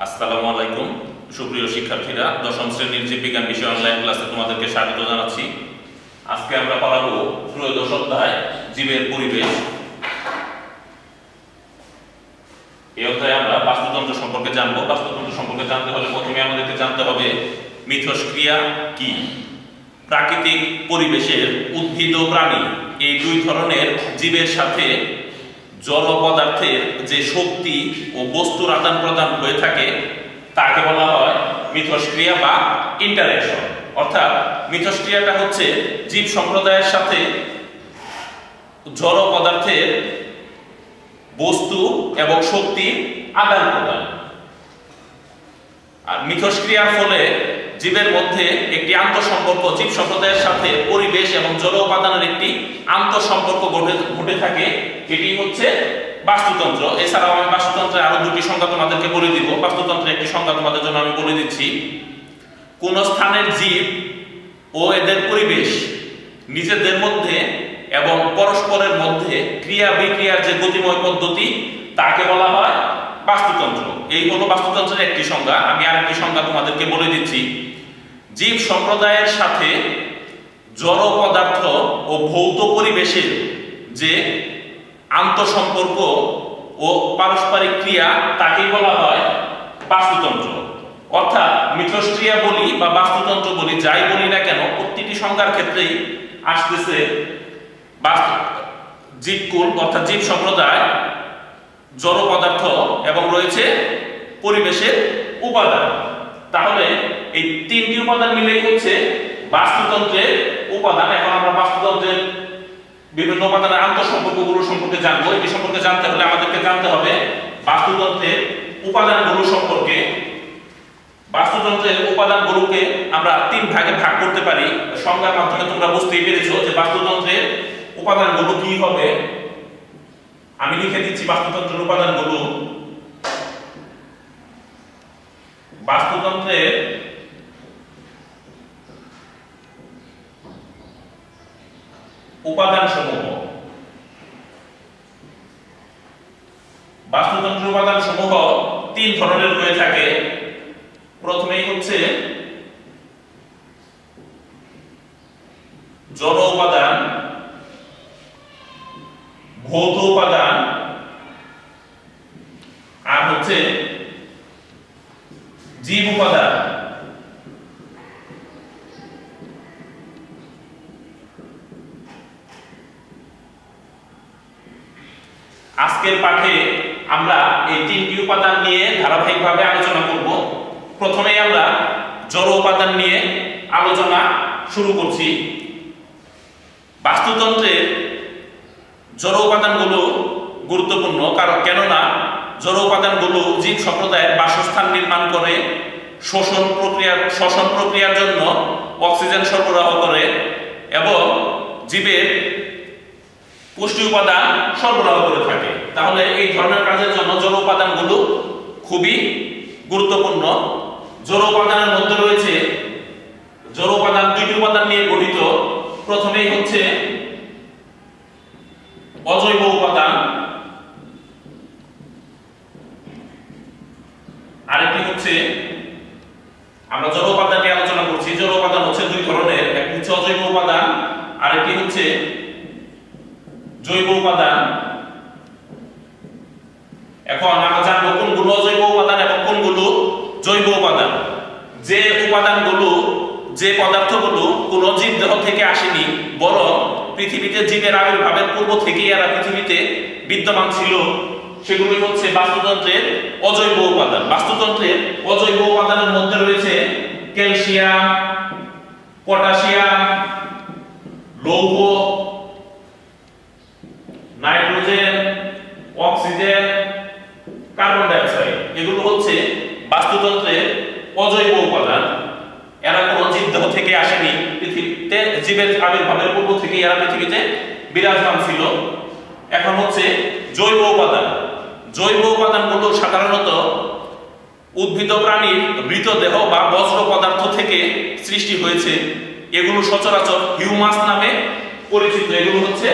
আসসালামু আলাইকুম সুপ্রিয় শিক্ষার্থীরা, দশম শ্রেণীর জীববিজ্ঞান বিষয় অনলাইন ক্লাসে তোমাদেরকে স্বাগত জানাচ্ছি। আজকে আমরা পড়াবো ত্রয়োদশ অধ্যায় জীবের পরিবেশ। এই অধ্যায়ে আমরা বাস্তুতন্ত্র সম্পর্কে জানবো। বাস্তুতন্ত্র সম্পর্কে জানতে হলে প্রথমে আমাদেরকে জানতে হবে মিথস্ক্রিয়া কি। প্রাকৃতিক পরিবেশের উদ্ভিদ ও প্রাণী এই দুই ধরনের জীবের সাথে জড় পদার্থের যে শক্তি ও বস্তুর আদান প্রদান হয়ে থাকে তাকে বলা হয় মিথস্ক্রিয়া বা ইন্টারঅ্যাকশন। অর্থাৎ মিথস্ক্রিয়াটা হচ্ছে জীব সম্প্রদায়ের সাথে জড় পদার্থের বস্তু এবং শক্তি আদান প্রদান। আর মিথস্ক্রিয়ার ফলে জীবের মধ্যে একটি আন্তঃসম্পর্ক, জীব সম্প্রদায়ের সাথে পরিবেশ এবং জড় উপাদানের একটি আন্তঃসম্পর্ক ঘটে থাকে। এটি হচ্ছে বাস্তুতন্ত্র। এছাড়াও আমি বাস্তুতন্ত্রের আরো দুটি সংজ্ঞা তোমাদেরকে বলে দিব। বাস্তুতন্ত্রের একটি সংজ্ঞা তোমাদের জন্য আমি বলে দিচ্ছি। কোন স্থানের জীব ও এদের পরিবেশ নিজেদের মধ্যে এবং পরস্পরের মধ্যে ক্রিয়া বিক্রিয়ার যে গতিময় পদ্ধতি তাকে বলা হয় বাস্তুতন্ত্র। এই হলো বাস্তুতন্ত্রের একটি সংজ্ঞা। আমি আরেকটি সংজ্ঞা তোমাদেরকে বলে দিচ্ছি। জীব সম্প্রদায়ের সাথে জড় পদার্থ ও ভৌত পরিবেশের যে আন্তঃসম্পর্ক ও পারস্পরিক ক্রিয়া তাকেই বলা হয় বাস্তুতন্ত্র। অর্থাৎ মিথস্ক্রিয়া বলি বা বাস্তুতন্ত্র বলি, যাই বলি না কেন, প্রতিটি সংজ্ঞার ক্ষেত্রেই আসতেছে জীবকুল অর্থাৎ জীব সম্প্রদায়, জড় পদার্থ এবং রয়েছে পরিবেশের উপাদান। তাহলে এই তিনটি উপাদান মিলেই হচ্ছে বাস্তুতন্ত্রের উপাদান। এখন আমরা বাস্তুতন্ত্রের বিভিন্ন উপাদানের আন্তঃসম্পর্কগুলো সম্পর্কে জানবো। এটি সম্পর্কে জানতে হলে আমাদেরকে জানতে হবে বাস্তুতন্ত্রের উপাদানগুলো সম্পর্কে। বাস্তুতন্ত্রের উপাদানগুলোকে আমরা তিন ভাগে ভাগ করতে পারি। সংজ্ঞার মাধ্যমে তোমরা বুঝতেই পেরেছো যে বাস্তুতন্ত্রের উপাদানগুলো কি হবে। আমি লিখে দিচ্ছি বাস্তুতন্ত্রের উপাদানগুলো। বাস্তুতন্ত্রের উপাদানসমূহ। বাস্তুতন্ত্রের উপাদানসমূহ তিন ধরনের হয়ে থাকে। প্রথমেই হচ্ছে জড় উপাদান, ভৌত উপাদান, আর হচ্ছে জীব উপাদান। আজকের পাঠে আমরা এই তিনটি উপাদান নিয়ে ধারাবাহিকভাবে আলোচনা করব। প্রথমেই আমরা জড় উপাদান নিয়ে আলোচনা শুরু করছি। বাস্তুতন্ত্রের জড় উপাদানগুলো গুরুত্বপূর্ণ, কারণ কেননা জড় উপাদানগুলো জীব সম্প্রদায়ের বাসস্থান নির্মাণ করে, শ্বসন প্রক্রিয়ার জন্য অক্সিজেন সরবরাহ করে এবং জীবের পুষ্টি উপাদান সরবরাহ করে থাকে। তাহলে এই ধরনের কাজের জন্য জড় উপাদানগুলো খুবই গুরুত্বপূর্ণ। জড় উপাদানের মধ্যে রয়েছে, জড় উপাদান দুইটি উপাদান নিয়ে গঠিত। প্রথমেই হচ্ছে অজৈব উপাদান, আরেকটি হচ্ছে, আমরা জড় উপাদান নিয়ে আলোচনা করছি। জড় উপাদান হচ্ছে দুই ধরনের, একটি হচ্ছে অজৈব উপাদান, আরেকটি হচ্ছে জৈব উপাদান। এখন আমরা জানবো কোনগুলো অজৈব উপাদান এবং কোনগুলো জৈব উপাদান। যে উপাদানগুলো, যে পদার্থগুলো কোনো জীব দেহ থেকে আসেনি, বরং পৃথিবীতে জীবের আবির্ভাবের পূর্ব থেকেই এরা পৃথিবীতে বিদ্যমান ছিল, সেগুলোই হচ্ছে বাস্তুতন্ত্রের অজৈব উপাদান। বাস্তুতন্ত্রের অজৈব উপাদানের মধ্যে রয়েছে ক্যালসিয়াম, পটাশিয়াম, লৌহ, nitrogen, oxygen, carbon dioxide. এগুলো হচ্ছে বাস্তুতন্ত্রের অজৈব উপাদান। এরা কোনো জীবদেহ থেকে আসেনি, পৃথিবীতে জীবের আবির্ভাবের পূর্ব থেকে এরা পৃথিবীতে বিরাজমান ছিল। এখন হচ্ছে জৈব উপাদান। জৈব উপাদানগুলো সাধারণত উদ্ভিদ প্রাণীর মৃতদেহ বা বজ্র পদার্থ থেকে সৃষ্টি হয়েছে। এগুলো সচরাচর হিউমাস নামে পরিচিত। এগুলো হচ্ছে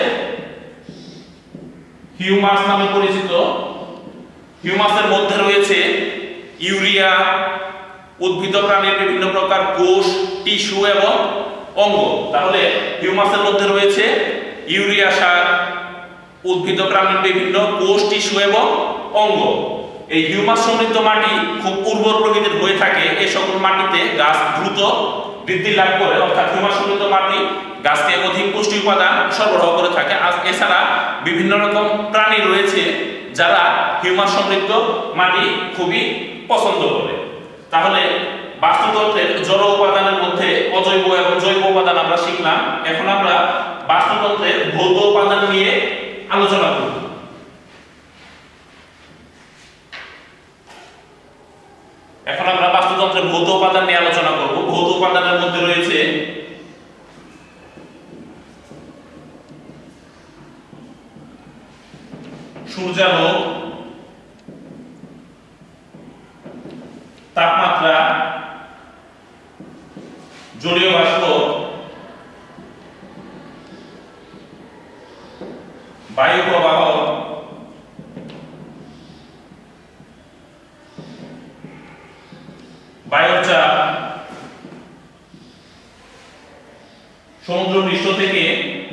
হিউমাস নামে পরিচিত। হিউমাসের মধ্যে রয়েছে ইউরিয়া, উদ্ভিদ প্রাণীর বিভিন্ন প্রকার কোষ, টিস্যু এবং অঙ্গ। তাহলে হিউমাসের মধ্যে রয়েছে ইউরিয়া সার, উদ্ভিদ প্রাণীর বিভিন্ন কোষ, টিস্যু এবং অঙ্গ। এই হিউমাস সমৃদ্ধ মাটি খুব উর্বর প্রকৃতির হয়ে থাকে। এই সকল মাটিতে গাছ দ্রুত বৃদ্ধি লাভ করে, অর্থাৎ হিউমাস সমৃদ্ধ মাটি গাছকে অধিক পুষ্টি উপাদান সরবরাহ করে থাকে। এছাড়া বিভিন্ন রকম প্রাণী রয়েছে যারা হিউমাস সমৃদ্ধ মাটি খুবই পছন্দ করে। তাহলে বাস্তুতন্ত্রের জড় উপাদানের মধ্যে অজৈব এবং জৈব উপাদান আমরা শিখলাম। এখন আমরা বাস্তুতন্ত্রের ভৌত উপাদান নিয়ে আলোচনা করব। এখন আমরা বাস্তুতন্ত্রের ভৌত উপাদান নিয়ে আলোচনা করব। ভৌত উপাদানের মধ্যে রয়েছে সূর্যালোক, তাপমাত্রা, জলীয় বাষ্প, বায়ু প্রবাহ, বায়ুর চাপ, সমুদ্র পৃষ্ঠ থেকে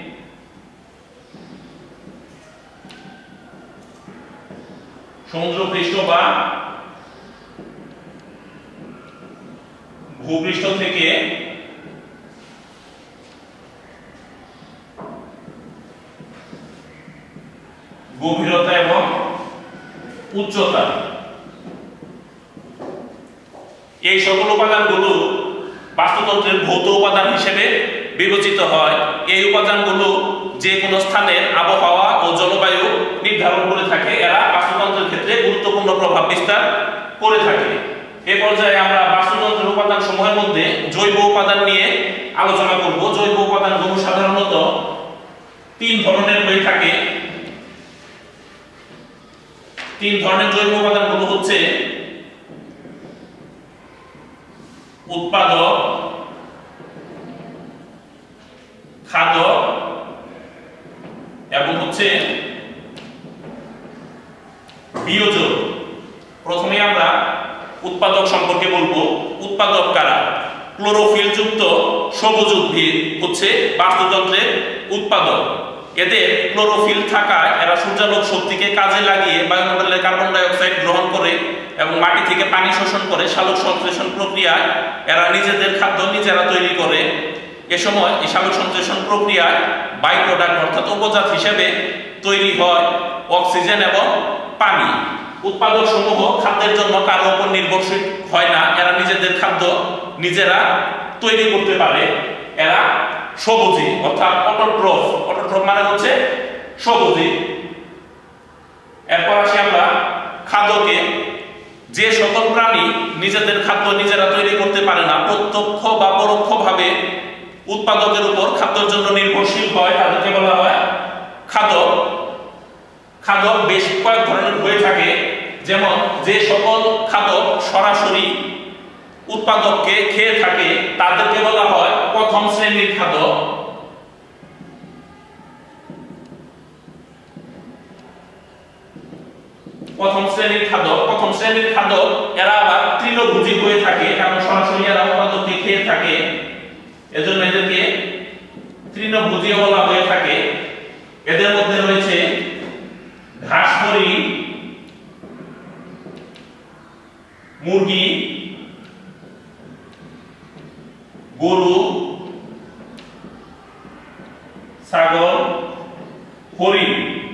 বা ভূপৃষ্ঠ থেকে গভীরতা এবং উচ্চতা, এই সকল উপাদানগুলো বাস্তুতন্ত্রের ভৌত উপাদান হিসেবে বিবেচিত হয়। এই উপাদানগুলো যে কোনো স্থানের আবহাওয়া ও জলবায়ু নির্ধারণ করে থাকে। এরা বাস্তুতন্ত্রের ক্ষেত্রে গুরুত্বপূর্ণ প্রভাব বিস্তার করে থাকে। এই পর্যায়ে আমরা বাস্তুতন্ত্রের উপাদান সমূহের মধ্যে জৈব উপাদান নিয়ে আলোচনা করব। জৈব উপাদানগুলো সাধারণত তিন ধরনের হয়ে থাকে। তিন ধরনের জৈব উপাদানগুলো হচ্ছে উৎপাদক, খাদক এবং হচ্ছে বিয়োজক। প্রথমে আমরা উৎপাদক সম্পর্কে বলবো। উৎপাদক কারা? ক্লোরোফিল যুক্ত সবুজ উদ্ভিদ হচ্ছে বাস্তুতন্ত্রের উৎপাদক। এদের ক্লোরোফিল থাকায় এরা সূর্যালোক শক্তিকে কাজে লাগিয়ে বায়ুমণ্ডলের কার্বন ডাই অক্সাইড গ্রহণ করে এবং মাটি থেকে পানি শোষণ করে সালোক সংশ্লেষণ প্রক্রিয়ায় এরা নিজেদের খাদ্য নিজেরা তৈরি করে। এ সময় এই সালোক সংশ্লেষণ প্রক্রিয়ায় বাই প্রোডাক্ট অর্থাৎ উপজাত হিসেবে তৈরি হয় অক্সিজেন এবং পানি। উৎপাদক সমূহ খাদ্যের জন্য কারো উপর নির্ভরশীল হয় না। এরা নিজেদের খাদ্য নিজেরা তৈরি করতে পারে। এরা সবুজি অর্থাৎ অটোট্রফ। অটোট্রফ মানে হচ্ছে সবুজি। এরপর আসি আমরা খাদ্যকে। যে সকল প্রাণী নিজেদের খাদ্য নিজেরা তৈরি করতে পারে না, প্রত্যক্ষ বা পরোক্ষভাবে উৎপাদকের উপর খাদ্যের জন্য নির্ভরশীল হয়, তাদেরকে বলা হয় খাদক। খাদক বেশ কয়েক ধরনের হয়ে থাকে। যেমন যে সকল খাদক সরাসরি উৎপাদককে খেয়ে থাকে তাদেরকে বলা হয় প্রথম শ্রেণীর খাদক। প্রথম শ্রেণীর খাদক এরা আবার তৃণভোজী হয়ে থাকে, কারণ সরাসরি এরা উৎপাদককে খেয়ে থাকে, এজন্য এদেরকে তৃণভোজী বলা হয়ে থাকে। এদের মধ্যে রয়েছে ঘাস হরিণ, মুরগি, গরু, ছাগল, হরিণ।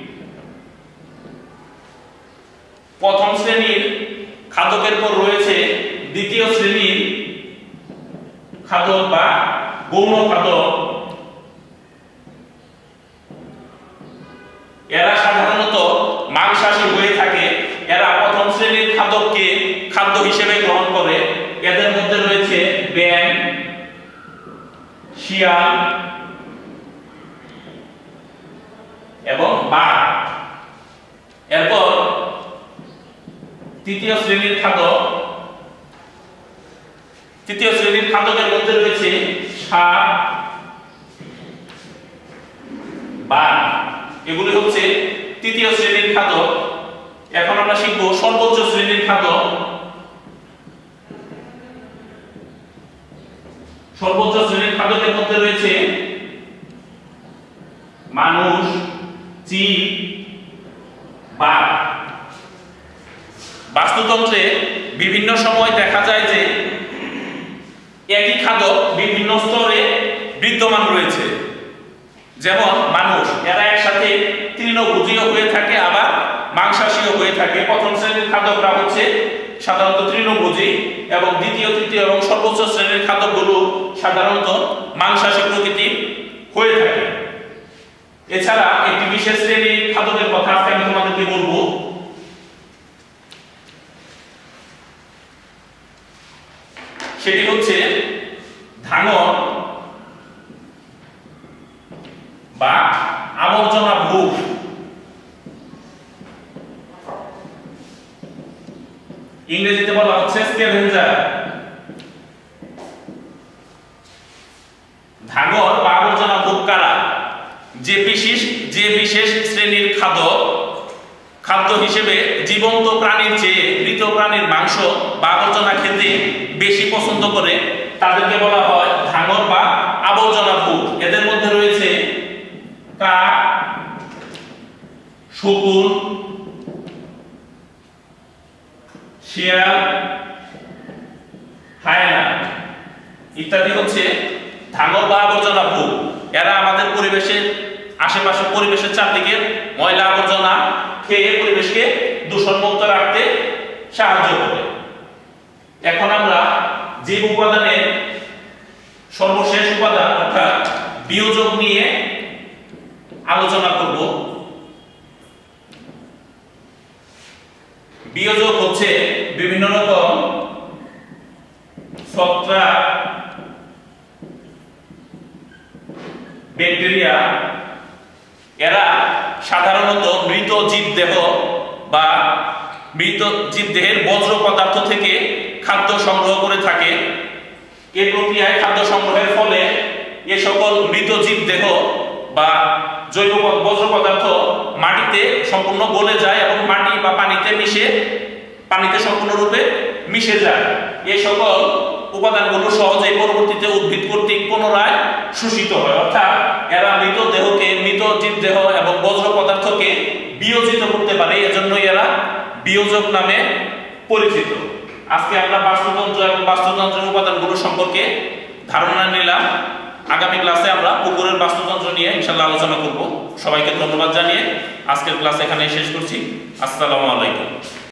প্রথম শ্রেণীর খাদকের পর রয়েছে দ্বিতীয় শ্রেণীর খাদক বা গৌণ খাদক। এরা সাধারণত মাংসাশী হয়ে থাকে। এরা প্রথম শ্রেণীর খাদককে খাদ্য হিসেবে গ্রহণ করে। এদের মধ্যে রয়েছে ব্যাঙ, শিয়াল এবং বাঘ। এরপর তৃতীয় শ্রেণীর খাদকের মধ্যে রয়েছে সাপ, বাঘ। এগুলি হচ্ছে তৃতীয় শ্রেণীর খাদক। এখন আমরা শিখব সর্বোচ্চ শ্রেণীর খাদক। সর্বোচ্চ শ্রেণীর খাদ্যের মধ্যে রয়েছে মানুষ, জীব, বাঘ। বাস্তুতন্ত্রে বিভিন্ন সময় দেখা যায় যে একই খাদ্য বিভিন্ন স্তরে বিদ্যমান রয়েছে। যেমন মানুষ, এরা একসাথে তৃণভোজীও হয়ে থাকে, আবার মাংসাশীও হয়ে থাকে। প্রথম শ্রেণীর খাদ্যরা হচ্ছে সাধারণত তৃণভোজী এবং দ্বিতীয়, তৃতীয় এবং সর্বোচ্চ শ্রেণীর খাদ্যগুলো সাধারণত মাংসাশী প্রকৃতির হয়ে থাকে। এছাড়া একটি বিশেষ শ্রেণীর খাদ্যের কথা আজকে আমি তোমাদেরকে বলবো। সেটি হচ্ছে ধাঙর বা আবর্জনা ভোগ। ইংরেজিতে বলা হচ্ছে স্ক্যাভেঞ্জার। ধাঙর বা আবর্জনা ভোগ কারা? যে বিশেষ শ্রেণীর খাদ্য হিসেবে জীবন্ত প্রাণীর চেয়ে মৃত প্রাণীর মাংস বা আবর্জনা খেতে বেশি পছন্দ করে, তাদেরকে বলা হয় ধাঙর বা আবর্জনা ভোগ। এদের মধ্যে রয়েছে কাক, শকুন, শিয়াল, হায়না ইত্যাদি হচ্ছে ধাঙর বা আবর্জনা ভোগ। এরা আমাদের পরিবেশের আশেপাশে পরিবেশের চারদিকে ময়লা আবর্জনা খেয়ে পরিবেশকে দূষণমুক্ত রাখতে সাহায্য করে। এখন আমরা জীব উপাদানের সর্বশেষ উপাদান অর্থাৎ বিয়োজক নিয়ে আলোচনা করব। বিয়োজক হচ্ছে বিভিন্ন রকম ছত্রাক, ব্যাকটেরিয়া। এরা সাধারণত মৃত জীবদেহ বা মৃত জীবদেহের বজ্র পদার্থ থেকে খাদ্য সংগ্রহ করে থাকে। এই প্রক্রিয়ায় খাদ্য সংগ্রহের ফলে এ সকল মৃত জীবদেহ বা জৈব বজ্র পদার্থ মাটিতে সম্পূর্ণ গলে যায় এবং মাটি বা পানিতে সম্পূর্ণরূপে মিশে যায়। এই সকল উপাদানগুলো সহজে পরবর্তীতে উদ্ভিদ কর্তৃক পুনরায় শোষিত হয়, অর্থাৎ এরা মৃত জীবদেহ এবং বজ্র পদার্থকে বিয়োজিত করতে পারে। এজন্যই এরা বিয়োজক নামে পরিচিত। আজকে আমরা বাস্তুতন্ত্র এবং বাস্তুতন্ত্রের উপাদানগুলো সম্পর্কে ধারণা নিলাম। আগামী ক্লাসে আমরা পুকুরের বাস্তুতন্ত্র নিয়ে ইনশাআল্লাহ আলোচনা করব। সবাইকে ধন্যবাদ জানিয়ে আজকের ক্লাস এখানেই শেষ করছি। আসসালামু আলাইকুম।